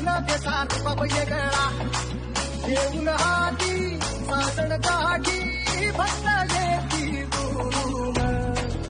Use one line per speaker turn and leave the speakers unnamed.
न त्याचा रूप वेगळा घेऊन हाती सासण गाठी भक्त